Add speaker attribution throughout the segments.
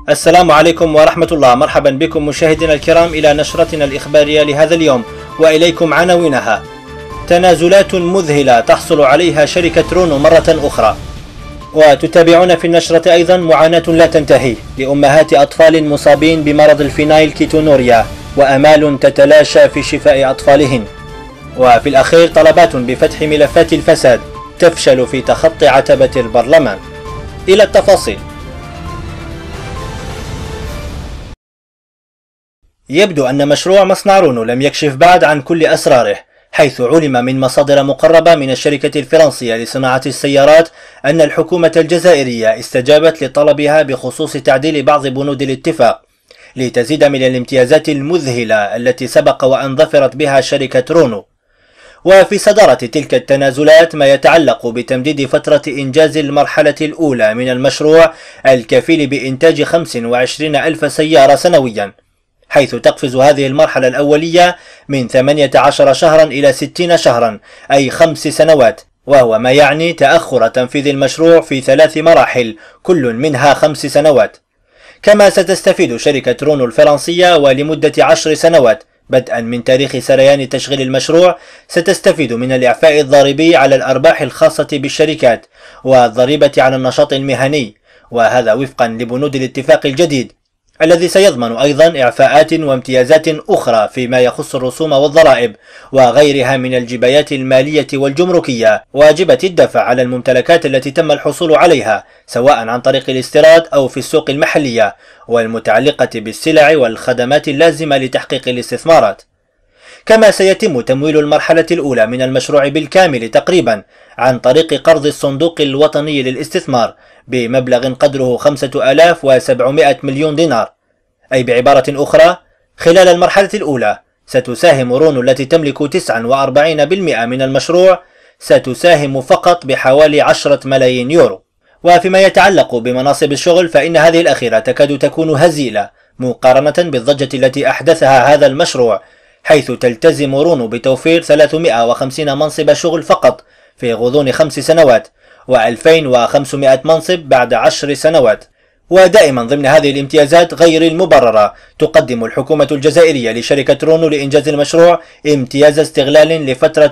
Speaker 1: السلام عليكم ورحمة الله. مرحبا بكم مشاهدينا الكرام إلى نشرتنا الإخبارية لهذا اليوم، وإليكم عناوينها. تنازلات مذهلة تحصل عليها شركة رونو مرة أخرى. وتتابعون في النشرة أيضا معاناة لا تنتهي لأمهات أطفال مصابين بمرض الفينايل كيتونوريا، وأمال تتلاشى في شفاء أطفالهن. وفي الأخير طلبات بفتح ملفات الفساد تفشل في تخطي عتبة البرلمان. إلى التفاصيل. يبدو أن مشروع مصنع رونو لم يكشف بعد عن كل أسراره، حيث علم من مصادر مقربة من الشركة الفرنسية لصناعة السيارات أن الحكومة الجزائرية استجابت لطلبها بخصوص تعديل بعض بنود الاتفاق لتزيد من الامتيازات المذهلة التي سبق وأن ظفرت بها شركة رونو. وفي صدارة تلك التنازلات ما يتعلق بتمديد فترة إنجاز المرحلة الأولى من المشروع الكفيل بإنتاج 25 ألف سيارة سنويا، حيث تقفز هذه المرحلة الأولية من 18 شهرا إلى 60 شهرا، أي 5 سنوات، وهو ما يعني تأخر تنفيذ المشروع في 3 مراحل كل منها 5 سنوات. كما ستستفيد شركة رونو الفرنسية ولمدة 10 سنوات بدءا من تاريخ سريان تشغيل المشروع، ستستفيد من الإعفاء الضريبي على الأرباح الخاصة بالشركات والضريبة على النشاط المهني، وهذا وفقا لبنود الاتفاق الجديد الذي سيضمن أيضا إعفاءات وامتيازات أخرى فيما يخص الرسوم والضرائب وغيرها من الجبايات المالية والجمركية واجبة الدفع على الممتلكات التي تم الحصول عليها سواء عن طريق الاستيراد أو في السوق المحلية، والمتعلقة بالسلع والخدمات اللازمة لتحقيق الاستثمارات. كما سيتم تمويل المرحلة الأولى من المشروع بالكامل تقريبا عن طريق قرض الصندوق الوطني للاستثمار بمبلغ قدره 5700 مليون دينار. أي بعبارة أخرى، خلال المرحلة الأولى ستساهم رونو التي تملك 49% من المشروع ستساهم فقط بحوالي 10 ملايين يورو. وفيما يتعلق بمناصب الشغل فإن هذه الأخيرة تكاد تكون هزيلة مقارنة بالضجة التي أحدثها هذا المشروع، حيث تلتزم رونو بتوفير 350 منصب شغل فقط في غضون 5 سنوات و2500 منصب بعد 10 سنوات. ودائما ضمن هذه الامتيازات غير المبررة تقدم الحكومة الجزائرية لشركة رونو لإنجاز المشروع امتياز استغلال لفترة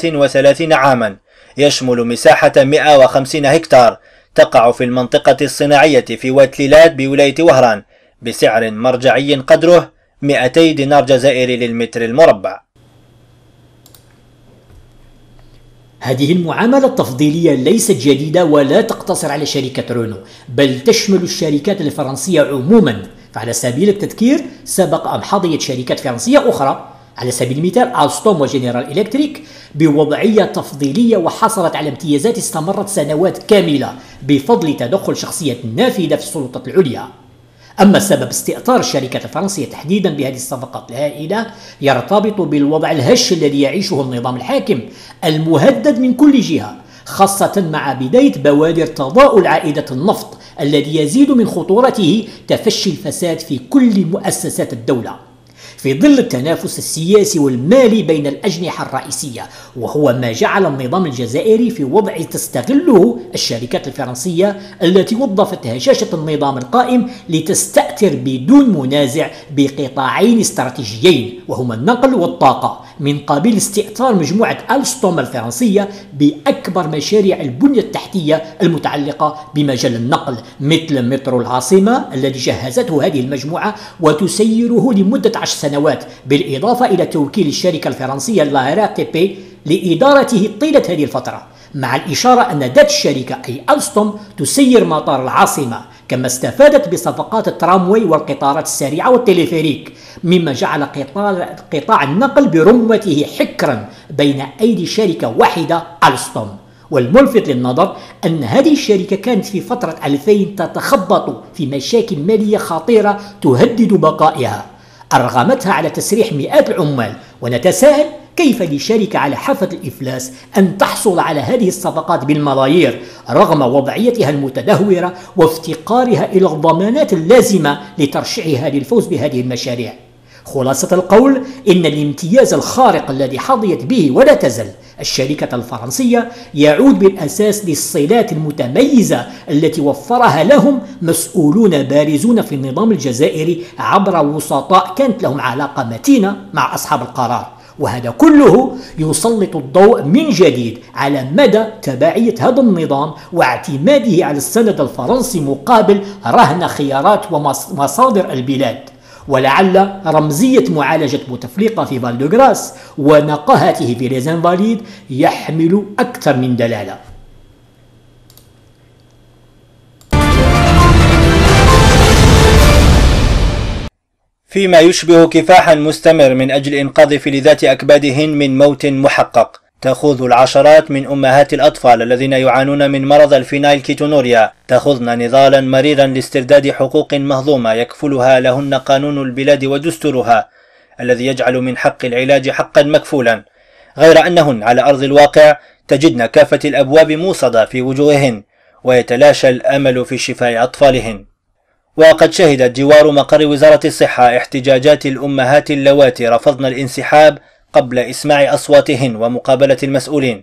Speaker 1: 33 عاما يشمل مساحة 150 هكتار تقع في المنطقة الصناعية في واتليلات بولاية وهران بسعر مرجعي قدره 200 دينار جزائري للمتر المربع.
Speaker 2: هذه المعاملة التفضيلية ليست جديدة ولا تقتصر على شركة رونو، بل تشمل الشركات الفرنسية عموما. فعلى سبيل التذكير، سبق أن حظيت شركات فرنسية أخرى على سبيل المثال ألستوم وجنرال إلكتريك بوضعية تفضيلية وحصلت على امتيازات استمرت سنوات كاملة بفضل تدخل شخصية نافذة في السلطة العليا. أما سبب استئثار الشركة الفرنسية تحديدا بهذه الصفقات الهائلة يرتبط بالوضع الهش الذي يعيشه النظام الحاكم المهدد من كل جهة، خاصة مع بداية بوادر تضاؤل عائدة النفط الذي يزيد من خطورته تفشي الفساد في كل مؤسسات الدولة في ظل التنافس السياسي والمالي بين الأجنحة الرئيسية، وهو ما جعل النظام الجزائري في وضع تستغله الشركات الفرنسية التي وظفت هشاشة النظام القائم لتستأثر بدون منازع بقطاعين استراتيجيين وهما النقل والطاقة، من قبيل استئثار مجموعة ألستوم الفرنسية بأكبر مشاريع البنية التحتية المتعلقة بمجال النقل مثل مترو العاصمة الذي جهزته هذه المجموعة وتسيره لمدة 10 سنوات، بالإضافة إلى توكيل الشركة الفرنسية لا تي بي لإدارته طيلة هذه الفترة، مع الإشارة أن ذات الشركة أي ألستوم تسير مطار العاصمة، كما استفادت بصفقات التراموي والقطارات السريعة والتليفريك، مما جعل قطاع النقل برمته حكرا بين أيدي شركة واحدة ألستوم. والملفت للنظر أن هذه الشركة كانت في فترة 2000 تتخبط في مشاكل مالية خطيرة تهدد بقائها أرغمتها على تسريح مئات العمال، ونتساءل كيف لشركة على حافة الإفلاس أن تحصل على هذه الصفقات بالملايير رغم وضعيتها المتدهورة وافتقارها إلى الضمانات اللازمة لترشيحها للفوز بهذه المشاريع، خلاصة القول إن الامتياز الخارق الذي حظيت به ولا تزل الشركة الفرنسية يعود بالأساس للصلات المتميزة التي وفرها لهم مسؤولون بارزون في النظام الجزائري عبر وسطاء كانت لهم علاقة متينة مع أصحاب القرار. وهذا كله يسلط الضوء من جديد على مدى تبعية هذا النظام واعتماده على السند الفرنسي مقابل رهن خيارات ومصادر البلاد. ولعل رمزية معالجة بوتفليقة في فالدوغراس ونقاهته في لي زانفاليد يحمل أكثر من دلالة.
Speaker 1: فيما يشبه كفاحا مستمر من أجل إنقاذ فلذات أكبادهن من موت محقق، تأخذ العشرات من أمهات الأطفال الذين يعانون من مرض الفينايلكيتونوريا تأخذن نضالا مريرا لاسترداد حقوق مهضومة يكفلها لهن قانون البلاد ودستورها الذي يجعل من حق العلاج حقا مكفولا، غير أنهن على أرض الواقع تجدن كافة الأبواب موصدة في وجوههن ويتلاشى الأمل في شفاء أطفالهن. وقد شهدت جوار مقر وزارة الصحة احتجاجات الأمهات اللواتي رفضن الانسحاب قبل إسماع أصواتهن ومقابلة المسؤولين،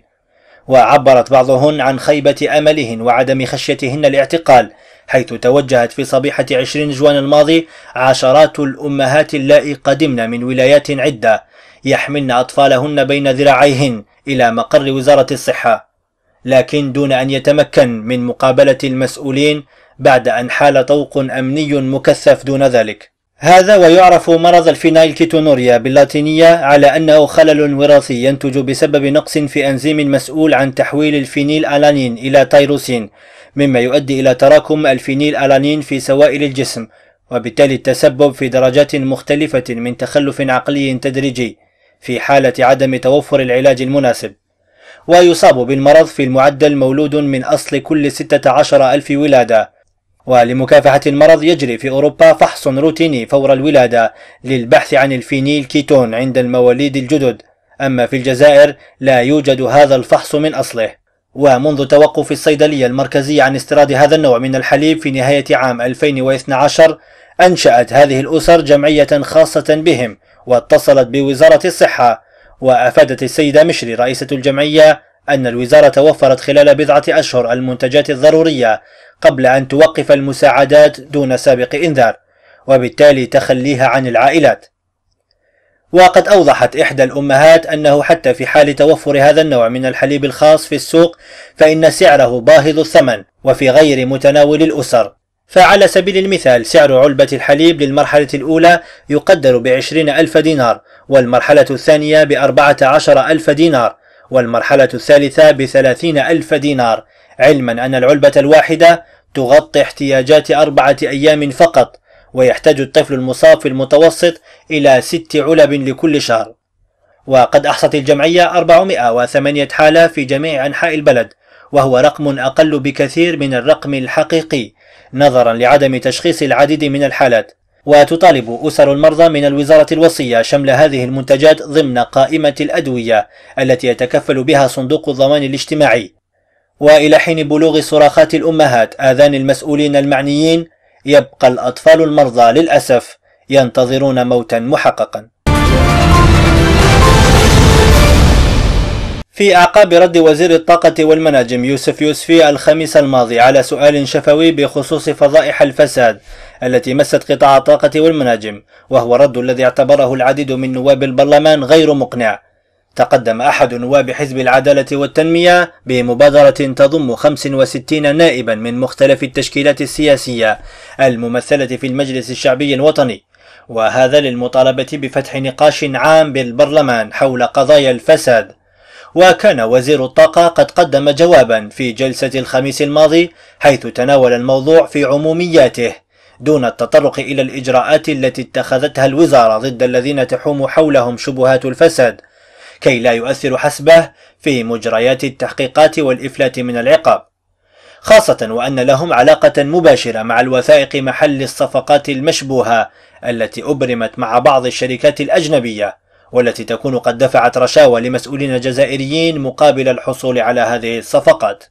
Speaker 1: وعبرت بعضهن عن خيبة أملهن وعدم خشيتهن الاعتقال، حيث توجهت في صبيحة 20 جوان الماضي عشرات الأمهات اللائي قدمن من ولايات عدة يحملن أطفالهن بين ذراعيهن إلى مقر وزارة الصحة، لكن دون أن يتمكن من مقابلة المسؤولين بعد أن حال طوق أمني مكثف دون ذلك. هذا ويعرف مرض الفينايلكيتونوريا باللاتينية على أنه خلل وراثي ينتج بسبب نقص في أنزيم مسؤول عن تحويل الفينيل ألانين إلى تيروسين، مما يؤدي إلى تراكم الفينيل ألانين في سوائل الجسم، وبالتالي التسبب في درجات مختلفة من تخلف عقلي تدريجي في حالة عدم توفر العلاج المناسب. ويصاب بالمرض في المعدل مولود من أصل كل 16,000 ولادة. ولمكافحة المرض يجري في أوروبا فحص روتيني فور الولادة للبحث عن الفينيل كيتون عند المواليد الجدد، أما في الجزائر لا يوجد هذا الفحص من أصله. ومنذ توقف الصيدلية المركزية عن استيراد هذا النوع من الحليب في نهاية عام 2012 أنشأت هذه الأسر جمعية خاصة بهم واتصلت بوزارة الصحة، وأفادت السيدة مشري رئيسة الجمعية أن الوزارة وفرت خلال بضعة أشهر المنتجات الضرورية قبل أن توقف المساعدات دون سابق إنذار، وبالتالي تخليها عن العائلات. وقد أوضحت إحدى الأمهات أنه حتى في حال توفر هذا النوع من الحليب الخاص في السوق فإن سعره باهظ الثمن وفي غير متناول الأسر. فعلى سبيل المثال سعر علبة الحليب للمرحلة الأولى يقدر ب20,000 دينار، والمرحلة الثانية ب14,000 دينار، والمرحلة الثالثة ب30,000 دينار، علما أن العلبة الواحدة تغطي احتياجات 4 أيام فقط، ويحتاج الطفل المصاب في المتوسط إلى 6 علب لكل شهر. وقد أحصت الجمعية 408 حالة في جميع أنحاء البلد، وهو رقم أقل بكثير من الرقم الحقيقي نظرا لعدم تشخيص العديد من الحالات. وتطالب أسر المرضى من الوزارة الوصية شمل هذه المنتجات ضمن قائمة الأدوية التي يتكفل بها صندوق الضمان الاجتماعي. وإلى حين بلوغ صراخات الأمهات آذان المسؤولين المعنيين يبقى الأطفال المرضى للأسف ينتظرون موتا محققا. في أعقاب رد وزير الطاقة والمناجم يوسف يوسفي الخميس الماضي على سؤال شفوي بخصوص فضائح الفساد التي مست قطاع الطاقة والمناجم، وهو الرد الذي اعتبره العديد من نواب البرلمان غير مقنع، تقدم أحد نواب حزب العدالة والتنمية بمبادرة تضم 65 نائبا من مختلف التشكيلات السياسية الممثلة في المجلس الشعبي الوطني، وهذا للمطالبة بفتح نقاش عام بالبرلمان حول قضايا الفساد. وكان وزير الطاقة قد قدم جوابا في جلسة الخميس الماضي حيث تناول الموضوع في عمومياته دون التطرق إلى الإجراءات التي اتخذتها الوزارة ضد الذين تحوم حولهم شبهات الفساد كي لا يؤثر حسبه في مجريات التحقيقات والإفلات من العقاب، خاصة وأن لهم علاقة مباشرة مع الوثائق محل الصفقات المشبوهة التي أبرمت مع بعض الشركات الأجنبية والتي تكون قد دفعت رشاوى لمسؤولين جزائريين مقابل الحصول على هذه الصفقات.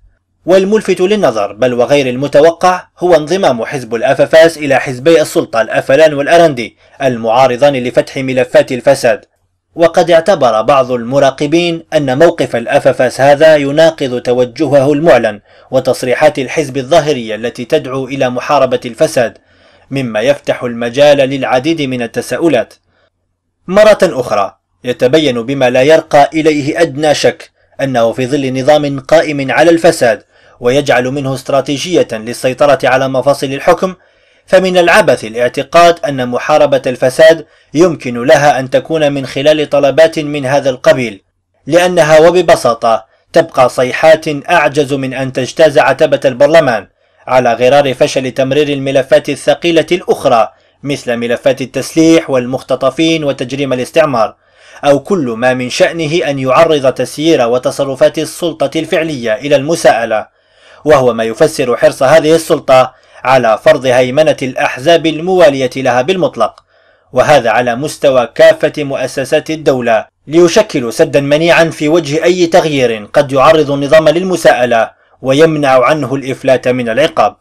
Speaker 1: والملفت للنظر بل وغير المتوقع هو انضمام حزب الأففاس إلى حزبي السلطة الأفلان والأرندي المعارضان لفتح ملفات الفساد. وقد اعتبر بعض المراقبين أن موقف الأففاس هذا يناقض توجهه المعلن وتصريحات الحزب الظاهرية التي تدعو إلى محاربة الفساد، مما يفتح المجال للعديد من التساؤلات. مرة أخرى يتبين بما لا يرقى إليه أدنى شك أنه في ظل نظام قائم على الفساد ويجعل منه استراتيجية للسيطرة على مفاصل الحكم، فمن العبث الاعتقاد أن محاربة الفساد يمكن لها أن تكون من خلال طلبات من هذا القبيل، لأنها وببساطة تبقى صيحات أعجز من أن تجتاز عتبة البرلمان، على غرار فشل تمرير الملفات الثقيلة الأخرى مثل ملفات التسليح والمختطفين وتجريم الاستعمار، أو كل ما من شأنه أن يعرض تسيير وتصرفات السلطة الفعلية إلى المساءلة، وهو ما يفسر حرص هذه السلطة على فرض هيمنة الأحزاب الموالية لها بالمطلق، وهذا على مستوى كافة مؤسسات الدولة، ليشكل سدا منيعا في وجه أي تغيير قد يعرض النظام للمساءلة ويمنع عنه الإفلات من العقاب.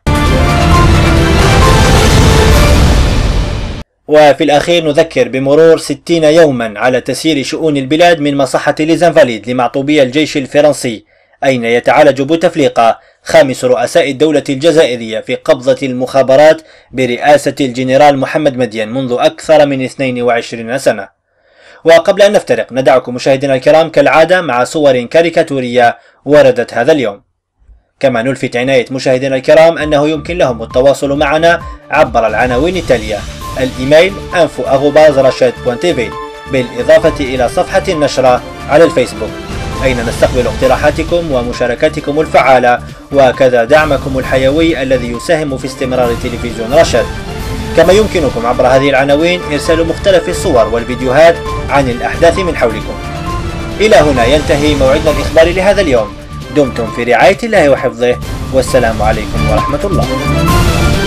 Speaker 1: وفي الأخير نذكر بمرور 60 يوما على تسيير شؤون البلاد من مصحة ليزنفاليد لمعطوبي الجيش الفرنسي، أين يتعالج بوتفليقة خامس رؤساء الدولة الجزائرية في قبضة المخابرات برئاسة الجنرال محمد مدين منذ أكثر من 22 سنة. وقبل أن نفترق ندعكم مشاهدينا الكرام كالعادة مع صور كاريكاتورية وردت هذا اليوم. كما نلفت عناية مشاهدينا الكرام أنه يمكن لهم التواصل معنا عبر العناوين التالية: الإيميل info@rashad.tv، بالإضافة إلى صفحة النشرة على الفيسبوك، أين نستقبل اقتراحاتكم ومشاركاتكم الفعالة وكذا دعمكم الحيوي الذي يساهم في استمرار تلفزيون رشاد. كما يمكنكم عبر هذه العناوين إرسال مختلف الصور والفيديوهات عن الأحداث من حولكم. إلى هنا ينتهي موعدنا الإخباري لهذا اليوم. دمتم في رعاية الله وحفظه، والسلام عليكم ورحمة الله.